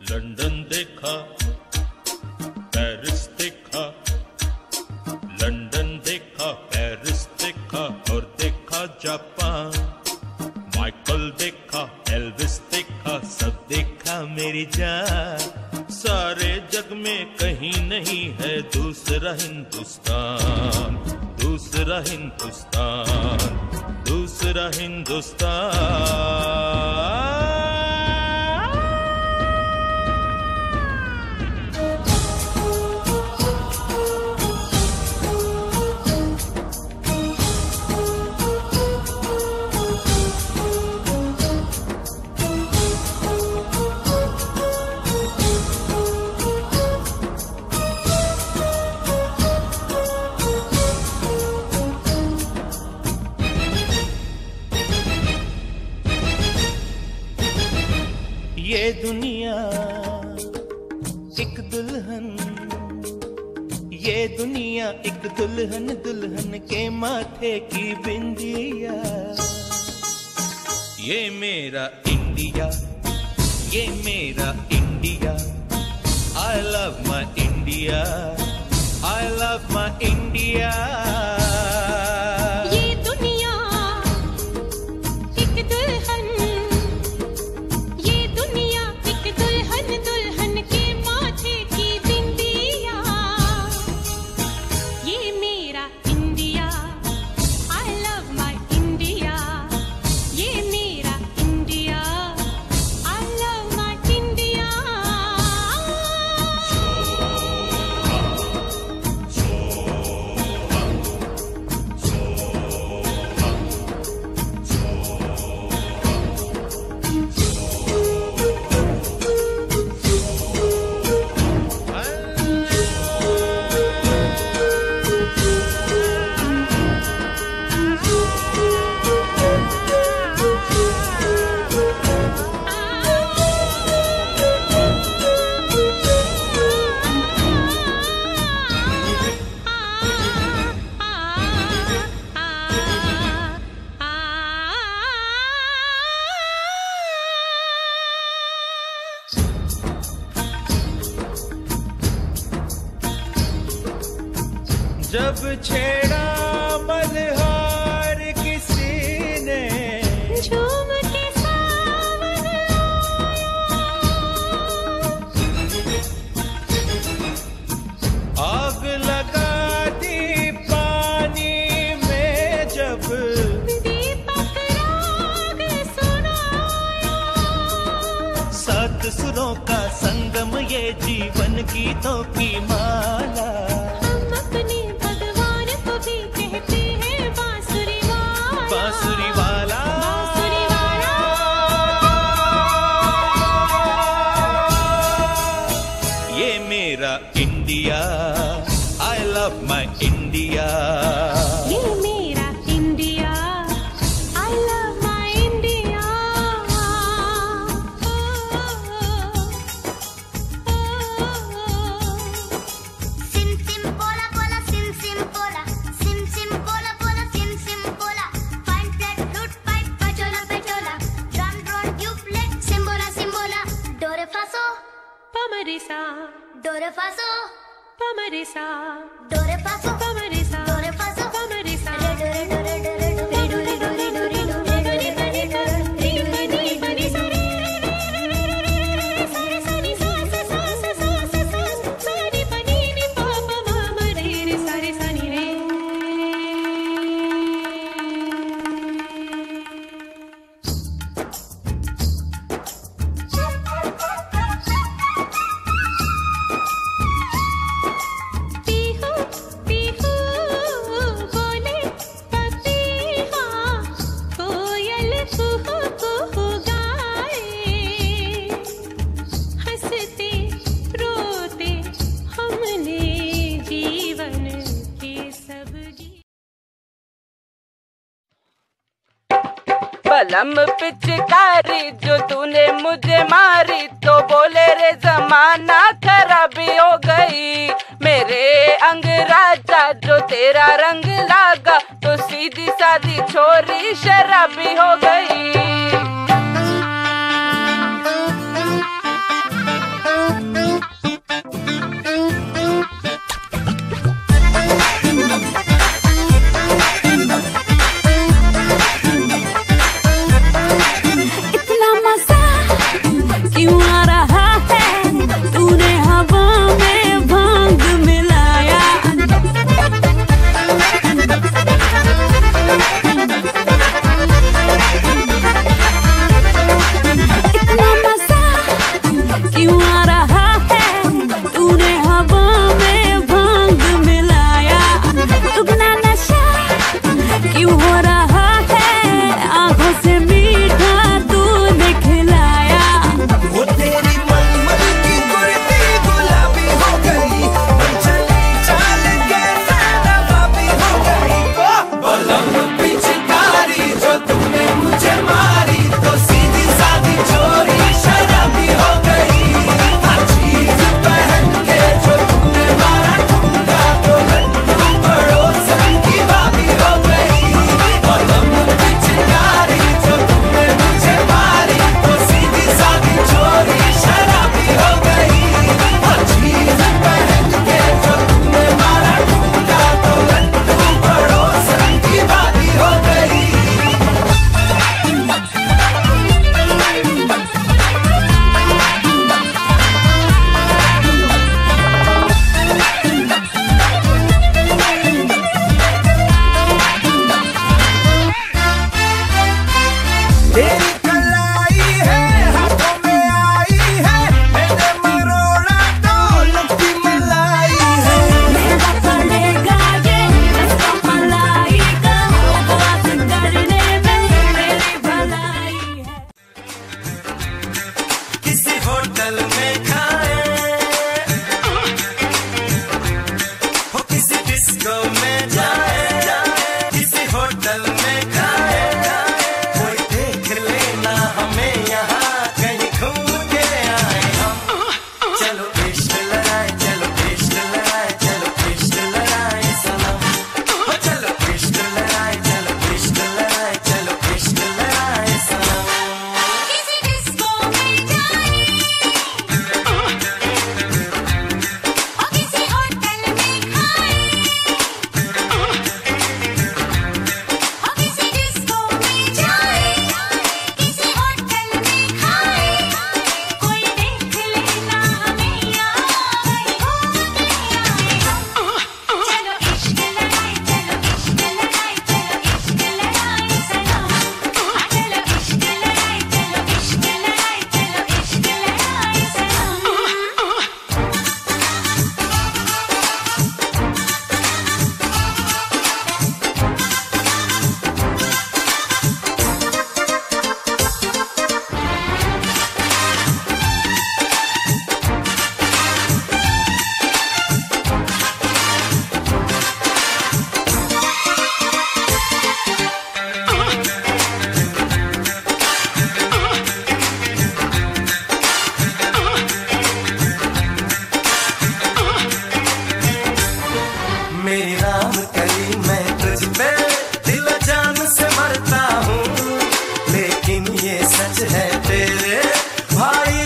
London देखा, Paris देखा, London देखा, पेरिस देखा और देखा जापान। माइकल देखा, एल्विस देखा, सब देखा मेरी जान। सारे जग में कहीं नहीं है दूसरा हिंदुस्तान, दूसरा हिंदुस्तान, दूसरा हिंदुस्तान। ये दुनिया एक दुल्हन, ये दुनिया एक दुल्हन, दुल्हन के माथे की बिंदिया। ये मेरा इंडिया, ये मेरा India. I love my India, I love my India। जब छेड़ा मल्हार किसी ने, झूम के सावन आग लगा दी पानी में, जब दीपक राग सुनाया। सात सुरों का संगम ये जीवन गीतों की माला। बांसुरी वाला, बांसुरी वाला। ये मेरा India, I love my India। ये मेरा India, I love my India। सिम सिम बोला बोला, सिम सिम बोला, सिम सिम बोला बोला, सिम सिम बोला। फाइन फ्लैट फ्लूट पाइप पचोला पचोला, ड्रम ड्रोन ट्यूबलेट सिम्बोला सिम्बोला। डोरे फासो पमरिसा, डोरे फासो पमरिसा, डोरे फासो पमरिसा, डोरे फासो पमरिसा। डोरे डोरे डोरे डोरे डोरे डोरे डोरे डोरे डोरे बनी का री बनी बनी सारे सारे सारे सारे सारे सारे सारे सारी बनी नी पापा मामा रे रे सारे सानी रे। पीहू पीहू बोले पपीहा, कोयल कुहू कुहू गाए। हंसते रोते हमने जीवन के सब गीत। बलम पिचकारी जो तूने मुझे मारी, तो बोले रे जमाना खराबी हो गई। मेरे अंग राजा जो तेरा रंग लागा, तो सीधी सादी छोरी शराबी हो गई।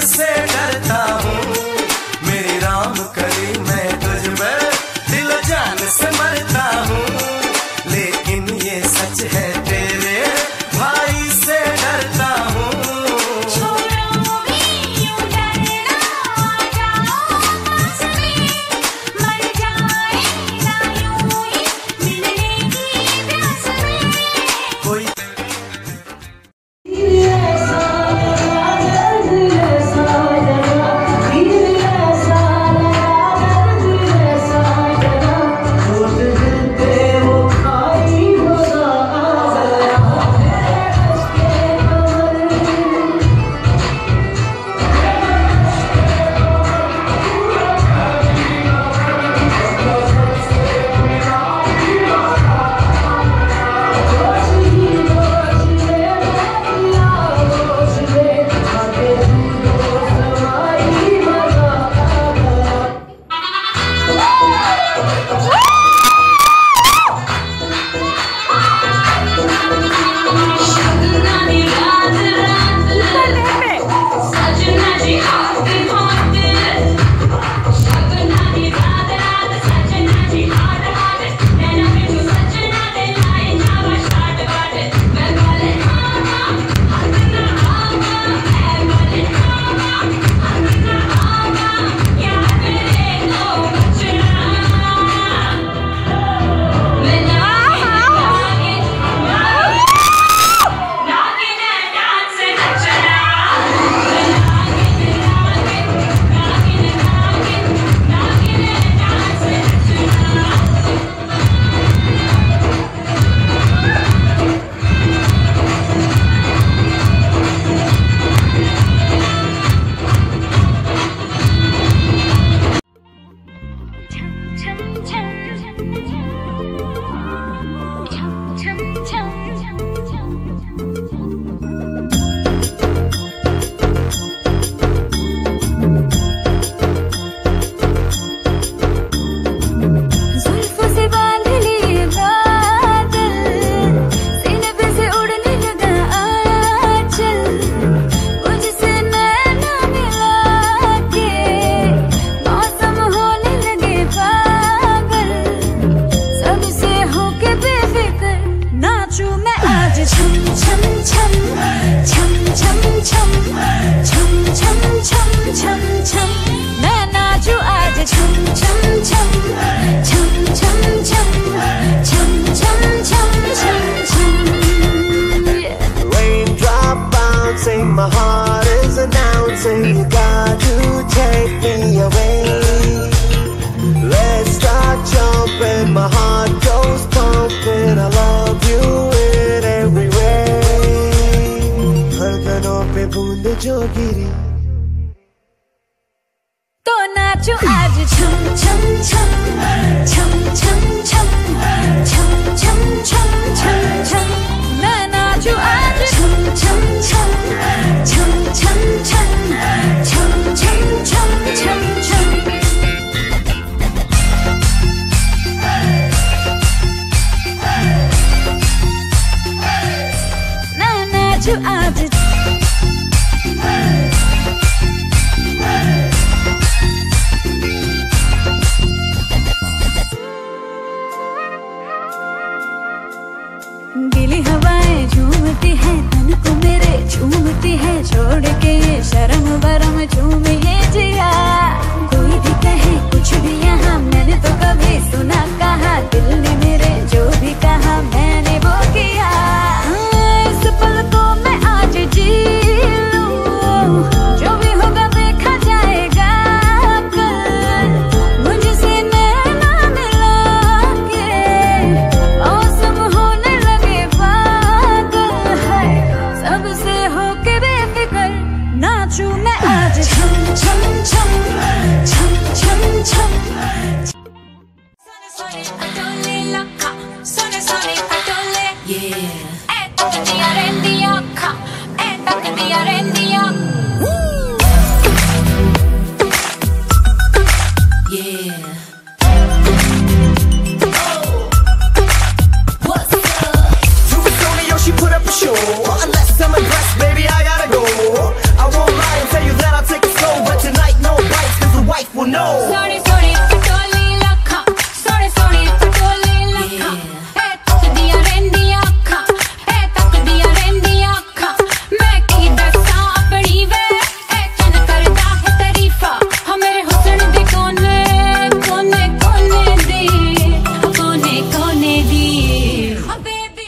से डरता हूँ, मेरी राम कली मैं तुझ पे दिल जान से मरता हूँ, लेकिन ये सच है तेरे भाई से डरता हूँ। My heart is announcing you got to take me away. Let's start jumping, my heart goes pumping. I love you in every way. धड़कनों पे बूंद जो गिरी तो नाचो आज छम छम छम छम छम छम छम छम छम छम छम मैं नाचो आज छम छम छम छम छम छम छम छम छम छम छम मैं नाचो आज गीली हवाएं झूमती है तन को मेरे झूमती है छोड़ के ये शर्म बरम झूम ये जिया कोई भी कहे कुछ भी यहाँ मैंने तो कभी सुना कहा दिल ने मेरे जो भी कहा मैंने वो किया इस पल को मैं आज जी लूं जो भी होगा देखा जाएगा कल मुझसे नैना मिला के मौसम होने लगे पागल है सबसे होके बेफिक्र नाचूं मैं आज छम छम छम छम छम छम Sone atole lakka sone sone atole yeah eta dia rendia kha eta dia rendia yeah what's up Tony Yoshi put up a show. Unless I'm impressed, baby, I gotta go. I won't lie and tell you that I'll take know. Soni Soni पटोली लखा, सोनी सोनी पटोली लखा, ए तक दिया रेंदी आँखा, ए तक दिया रेंदी आँखा, मैं की दसा अपनी वे, ए चन करदा है तारीफा, हम मेरे हुस्न दे कोने कोने कोने दी, कोने कोने दी, oh baby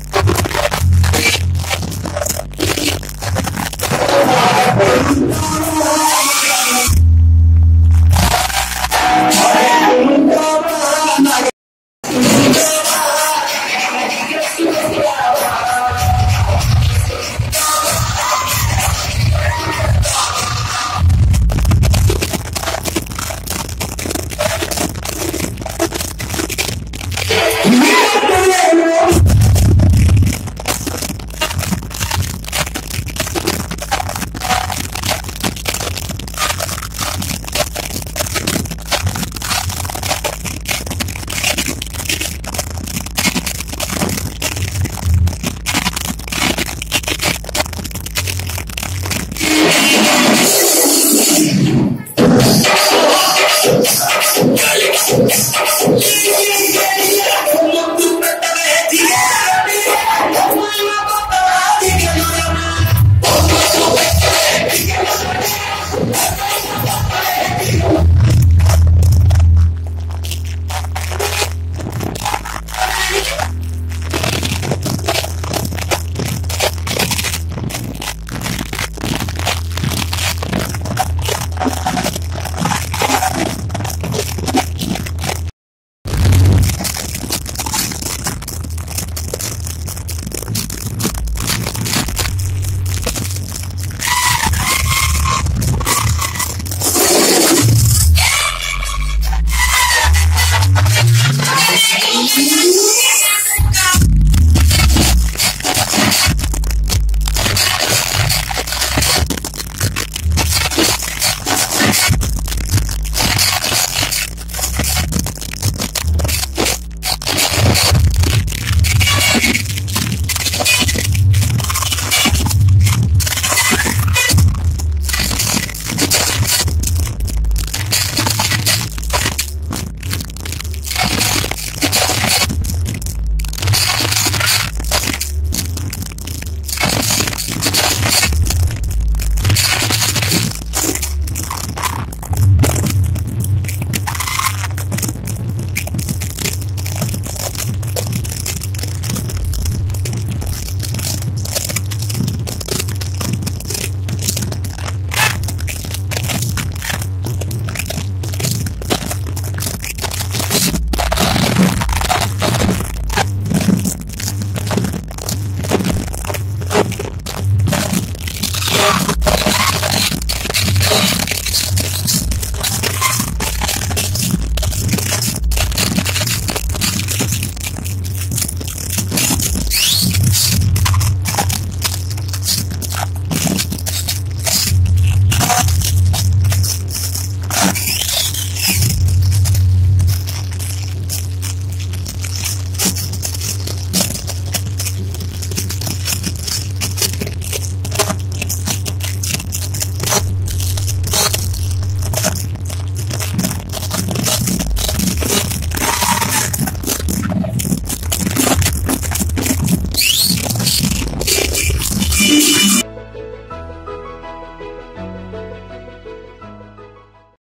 No.